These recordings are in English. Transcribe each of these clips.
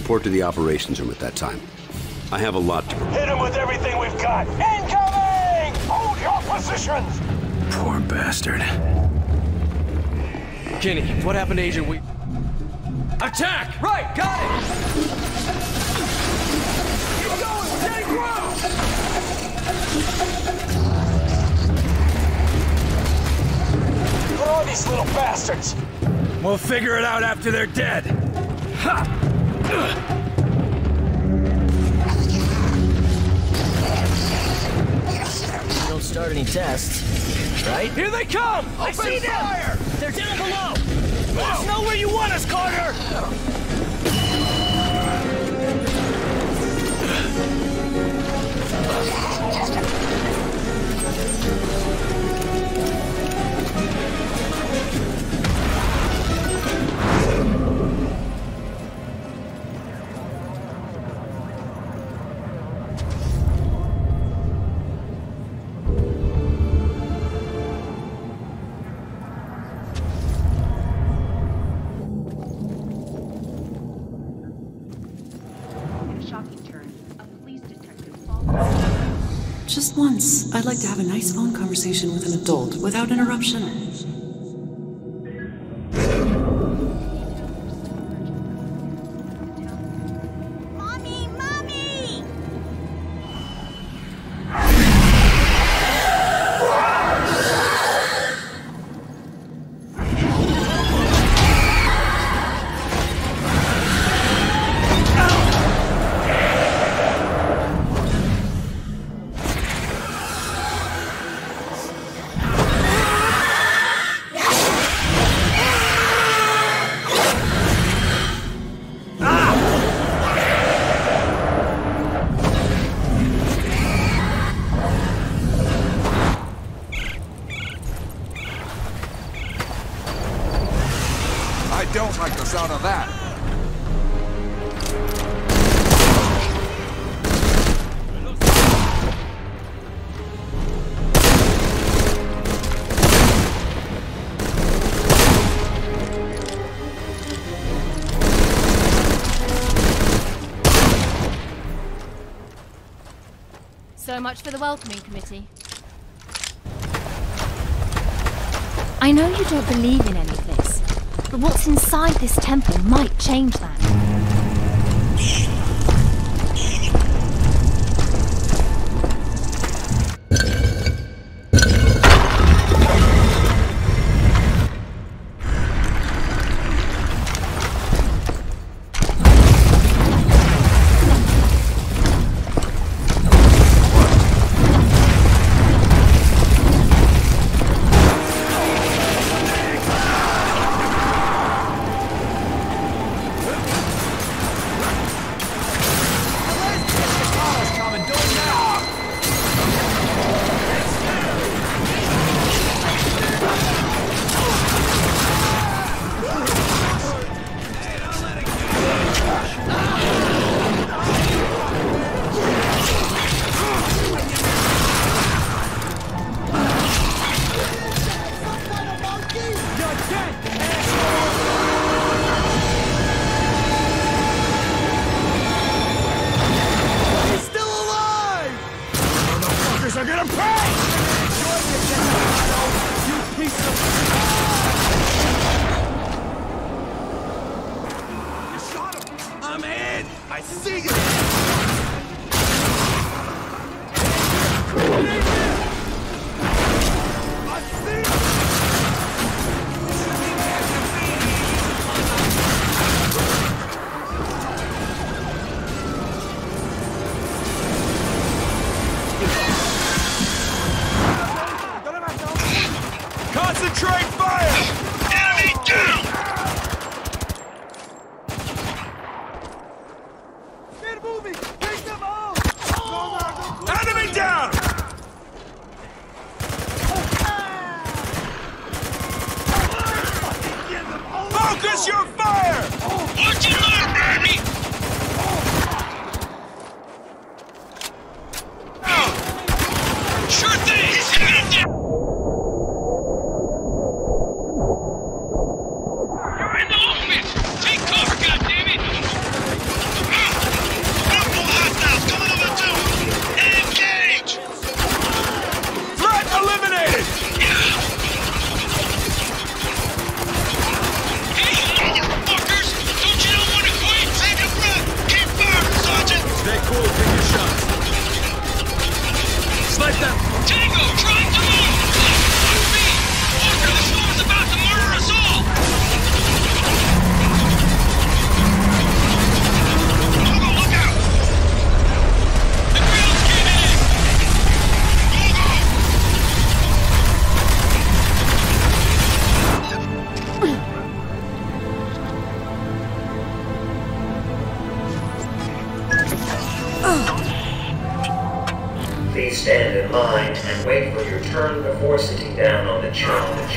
report to the operations room at that time. I have a lot to... Hit him with everything we've got! Incoming! Hold your positions! Poor bastard. Kenny, what happened to Agent Attack! Right, got it! Keep going, stay ground! Who are these little bastards? We'll figure it out after they're dead. Ha! Don't start any tests, right? Here they come! I see them! They're down below! Let us know where you want us, Carter! Just once, I'd like to have a nice phone conversation with an adult without interruption. Mommy! Mommy! I don't like the sound of that. So much for the welcoming committee. I know you don't believe in any of this, but what's inside this temple might change that. Are gonna pay! You piece of... You shot him! I'm in! I see you! I see you! Concentrate fire! Enemy down! Get moving! Take them all! Enemy down! Focus your fire! Watch it out, baby! Sure thing! You're in the open! Take cover, goddammit! Please stand in line and wait for your turn before sitting down on the chair.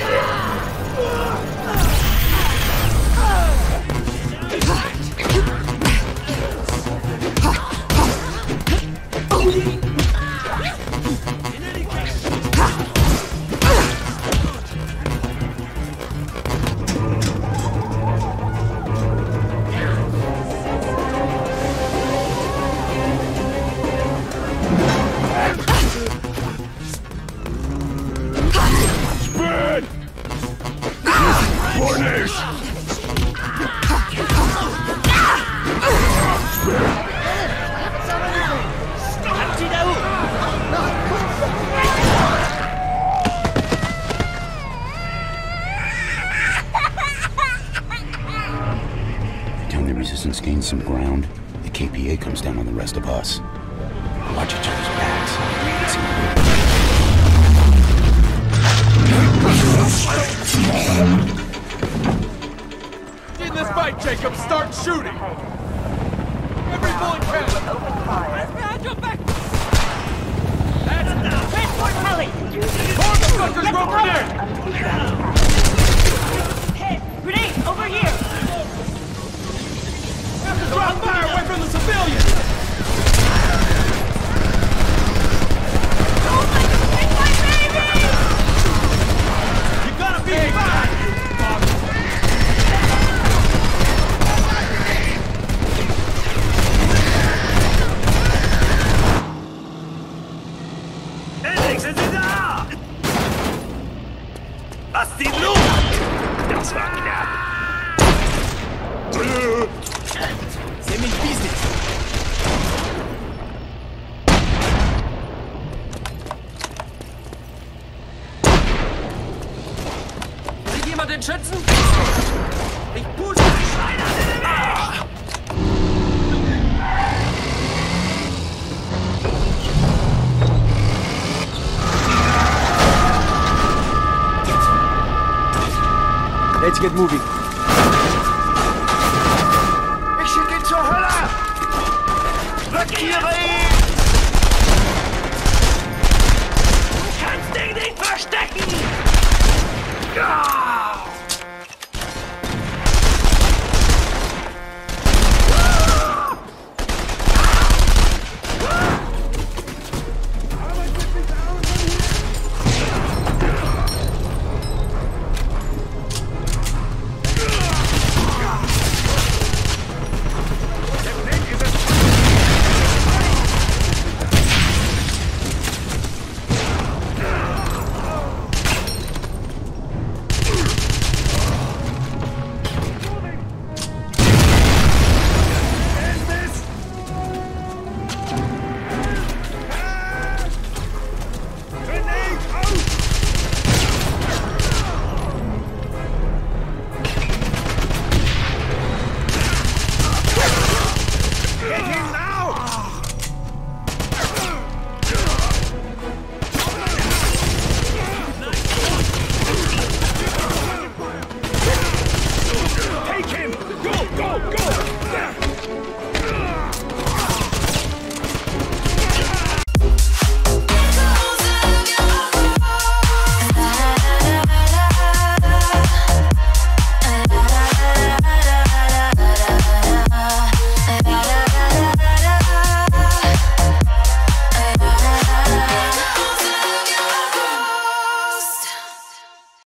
The resistance gains some ground, the KPA comes down on the rest of us. Watch each other's backs. In this fight, Jacob, start shooting! Every bullet counts! Behind your back! That's enough! Transport Kelly! More motherfuckers, go grenade! Hey, grenade, over here! Drop fire away from the civilians! Oh my baby! You gotta be fine! Endlich sind sie da! Was die Luft! Das war knapp! Semi-Business! Sieht jemand den Schützen? Ich puste! Let's get moving. Ich schicke ihn zur Hölle! Blockiere ihn! Du kannst dich nicht verstecken! Ja!